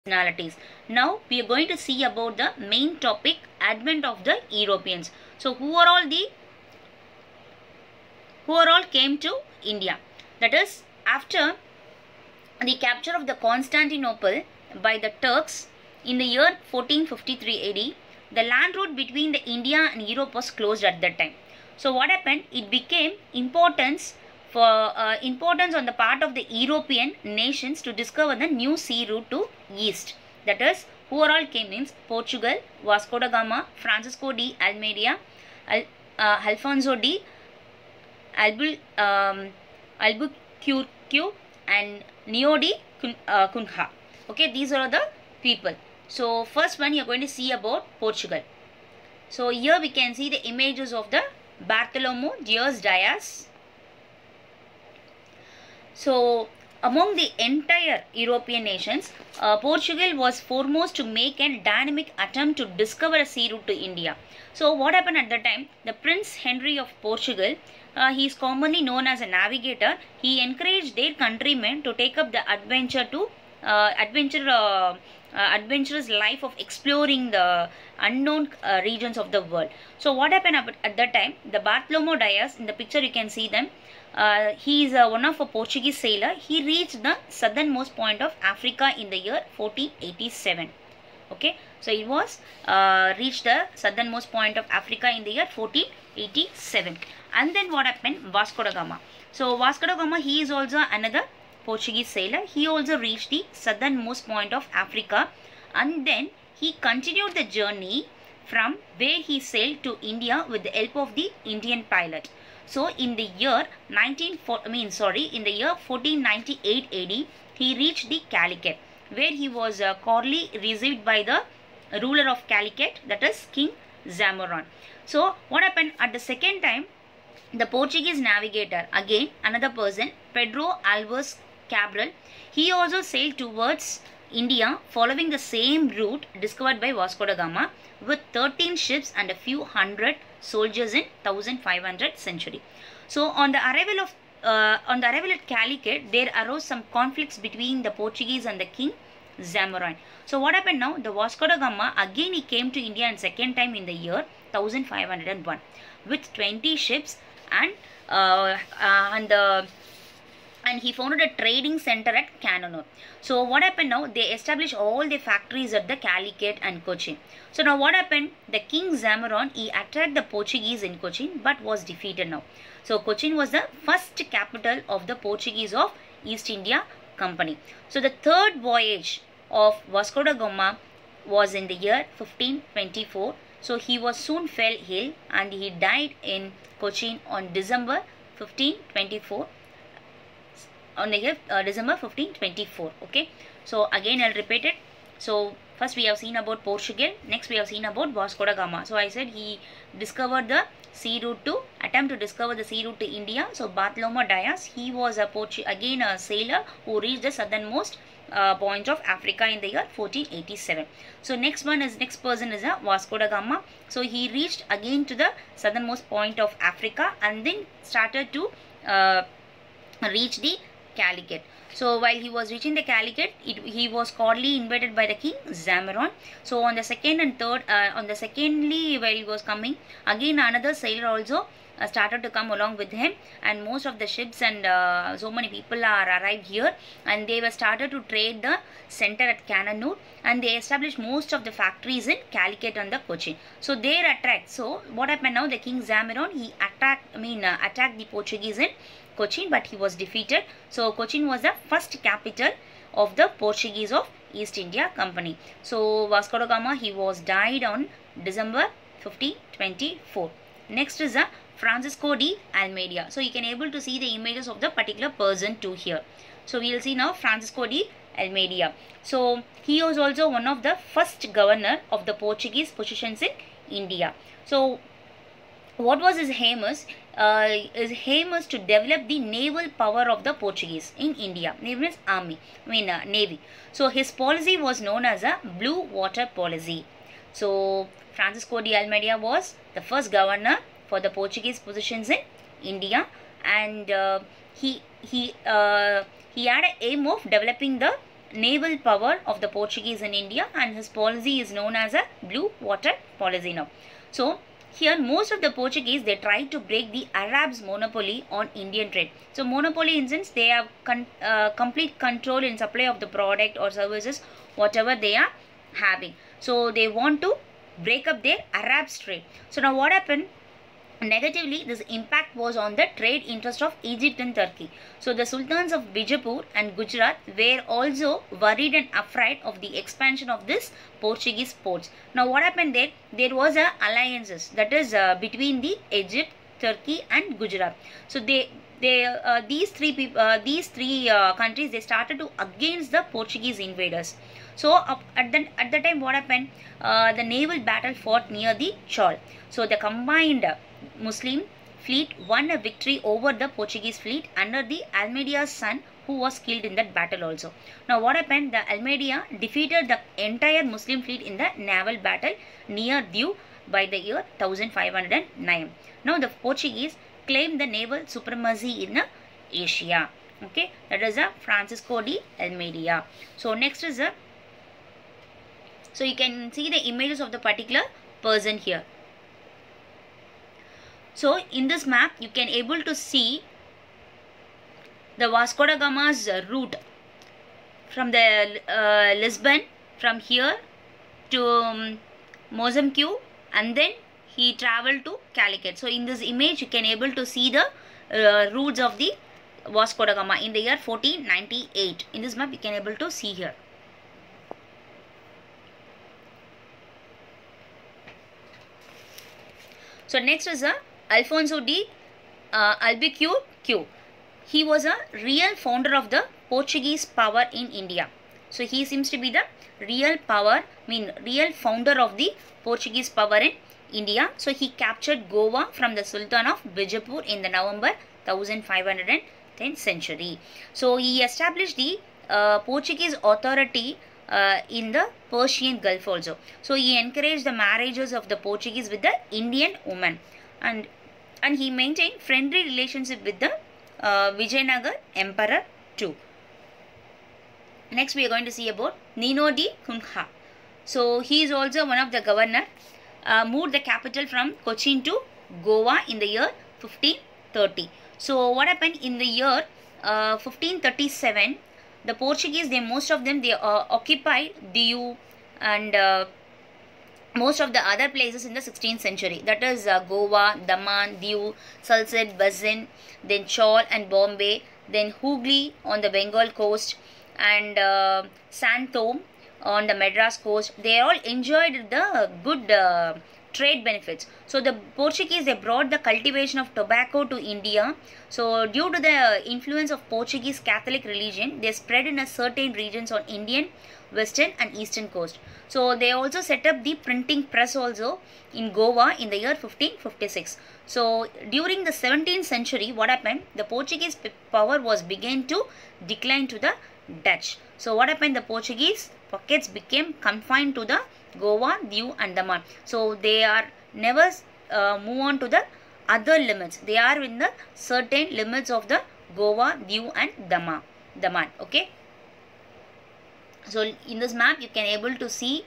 nationalities. Now we are going to see about the main topic, advent of the Europeans. So who are all came to India? That is, after the capture of the Constantinople by the Turks in the year 1453 AD, the land route between the India and Europe was closed at that time. So what happened? It became importance on the part of the European nations to discover the new sea route to east. That is, who are all came means Portugal, Vasco da Gama, Francisco de Almeida, Alfonso de Albuquerque and Neo de Cunha. Okay, these are the people. So first one you are going to see about Portugal. So here we can see the images of the Bartholomew Dias. So among the entire European nations, Portugal was foremost to make a dynamic attempt to discover a sea route to India. So what happened at the time? The Prince Henry of Portugal, he is commonly known as a navigator. He encouraged their countrymen to take up the adventurous life of exploring the unknown regions of the world. So what happened at that time? The Bartholomew Dias, in the picture you can see them. He is one of a Portuguese sailor. He reached the southernmost point of Africa in the year 1487. Okay, so he was reached the southernmost point of Africa in the year 1487. And then what happened? Vasco da Gama. So Vasco da Gama, he is also another Portuguese sailor. He also reached the southernmost point of Africa, and then he continued the journey from where he sailed to India with the help of the Indian pilot. So in the year 1498 AD, he reached the Calicut, where he was cordially received by the ruler of Calicut, that is King Zamaron. So what happened at the second time? The Portuguese navigator, again another person, Pedro Alves Cabral, he also sailed towards India following the same route discovered by Vasco da Gama with 13 ships and a few hundred soldiers in 1500 century. So on the arrival at Calicut, there arose some conflicts between the Portuguese and the King Zamarin. So what happened now? The Vasco da Gama, again he came to India and second time in the year 1501 with 20 ships and he founded a trading center at Cananore. So what happened now? They established all the factories at the Calicut and Cochin. So now what happened? The King Zamaron, he attacked the Portuguese in Cochin but was defeated now. So Cochin was the first capital of the Portuguese of East India Company. So the third voyage of Vasco da Gama was in the year 1524. So he was soon fell ill and he died in Cochin on December 1524. On the year December 1524. Okay, so again I'll repeat it. So first we have seen about Portugal, next we have seen about Vasco da Gama. So I said he discovered the sea route to discover the sea route to India. So Bartholomew Dias, he was again a sailor who reached the southernmost point of Africa in the year 1487. So next person is Vasco da Gama. So he reached again to the southernmost point of Africa and then started to reach the Calicut. So while he was reaching the Calicut, he was cordially invited by the King Zamaron. So on the second and third, secondly while he was coming, again another sailor also started to come along with him, and most of the ships and so many people are arrived here, and they were started to trade the center at Cananore, and they established most of the factories in Calicut and the Cochin. So they attract. So what happened now? The King Zamaron, he attacked the Portuguese in Cochin, but he was defeated. So Cochin was the first capital of the Portuguese of East India Company. So Vasco da Gama, he was died on December 1524. Next is Francisco de Almeida. So you can able to see the images of the particular person too here. So we will see now Francisco de Almeida. So he was also one of the first governor of the Portuguese possessions in India. So what was his aim is? His aim was to develop the naval power of the Portuguese in India. Navy means army, navy. So his policy was known as a blue water policy. So Francisco de Almeida was the first governor for the Portuguese possessions in India, and he had an aim of developing the naval power of the Portuguese in India, and his policy is known as a blue water policy now. So here most of the Portuguese, they tried to break the Arabs' monopoly on Indian trade. So monopoly in sense they have complete control in supply of the product or services whatever they are having. So they want to break up their Arabs trade. So now what happened? Negatively, this impact was on the trade interest of Egypt and Turkey. So the sultans of Bijapur and Gujarat were also worried and afraid of the expansion of this Portuguese ports. Now what happened there? There was a alliances, that is between the Egypt, Turkey and Gujarat. So these three countries, they started to against the Portuguese invaders. So at the time what happened? The naval battle fought near the Chol. So the combined Muslim fleet won a victory over the Portuguese fleet under the Almeida's son, who was killed in that battle also. Now what happened? The Almeida defeated the entire Muslim fleet in the naval battle near Diu by the year 1509. Now the Portuguese claimed the naval supremacy in Asia. Okay, that is a Francisco de Almeida. So next is a, so you can see the images of the particular person here. So in this map you can able to see the Vasco da Gama's route from the Lisbon, from here to Mozambique, and then he traveled to Calicut. So in this image you can able to see the routes of the Vasco da Gama in the year 1498. In this map you can able to see here. So next is Alfonso de Albuquerque. He was a real founder of the Portuguese power in India. So he seems to be the real founder of the Portuguese power in India. So he captured Goa from the Sultan of Bijapur in the November 1510 century. So he established the Portuguese authority in the Persian Gulf also. So he encouraged the marriages of the Portuguese with the Indian women, and he maintained friendly relationship with the Vijayanagar Emperor too. Next we are going to see about Nino de Cunha. So he is also one of the governor, moved the capital from Cochin to Goa in the year 1530. So what happened in the year 1537? The Portuguese, most of them occupied Diu and most of the other places in the 16th century. That is Goa, Daman, Diu, Salsette, Bazin, then Chol and Bombay, then Hooghly on the Bengal coast, and Santom on the Madras coast. They all enjoyed the good trade benefits. So the Portuguese, they brought the cultivation of tobacco to India. So due to the influence of Portuguese Catholic religion, they spread in a certain regions on Indian, western and eastern coast. So they also set up the printing press also in Goa in the year 1556. So during the 17th century, what happened? The Portuguese power was began to decline to the Dutch. So what happened? The Portuguese pockets became confined to the Goa, Diu and Daman. So they are never move on to the other limits. They are in the certain limits of the Goa, Diu and Daman. Okay. So in this map you can able to see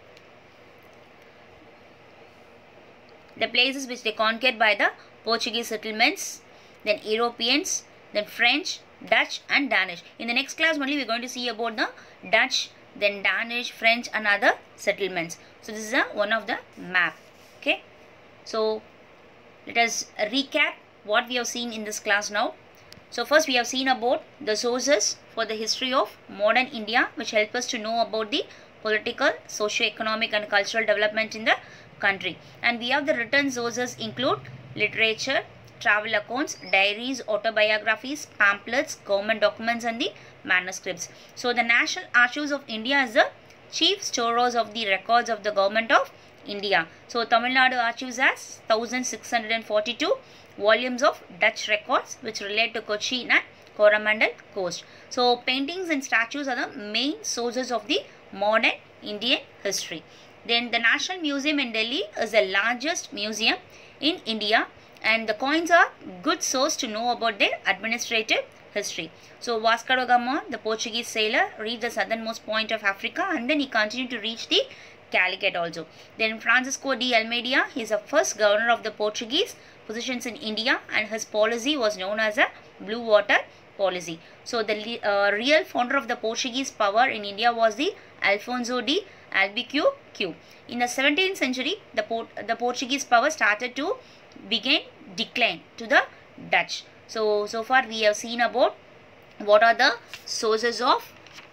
the places which they conquered by the Portuguese settlements, then Europeans, then French, Dutch and Danish. In the next class only we are going to see about the Dutch, then Danish, French and other settlements. So this is one of the map. Okay. So let us recap what we have seen in this class now. So first we have seen about the sources for the history of modern India, which help us to know about the political, socio-economic and cultural development in the country. And we have the written sources include literature, travel accounts, diaries, autobiographies, pamphlets, government documents and the manuscripts. So the National Archives of India is the chief storers of the records of the government of India. So Tamil Nadu Archives has 1642 volumes of Dutch records which relate to Cochin and Coromandel coast. So paintings and statues are the main sources of the modern Indian history. Then the National Museum in Delhi is the largest museum in India, and the coins are good source to know about their administrative history. So Vasco da Gama, the Portuguese sailor, reached the southernmost point of Africa, and then he continued to reach the Calicut also. Then Francisco de Almeida, he is the first governor of the Portuguese possessions in India, and his policy was known as a blue water policy. So the real founder of the Portuguese power in India was the Alfonso de Albuquerque. In the 17th century, the Portuguese power started to begin decline to the Dutch. So far we have seen about what are the sources of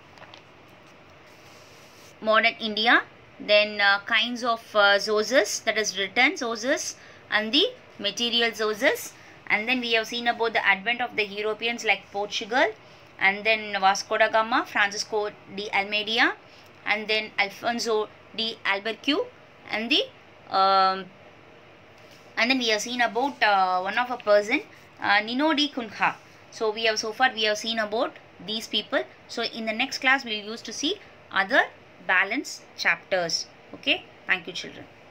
modern India, then kinds of sources, that is written sources and the material sources, and then we have seen about the advent of the Europeans like Portugal, and then Vasco da Gama, Francisco de Almeida, and then Alfonso de Albuquerque, and then we have seen about one of a person, Nino de Cunha. So far we have seen about these people. So in the next class we will use to see other balance chapters. Okay, thank you children.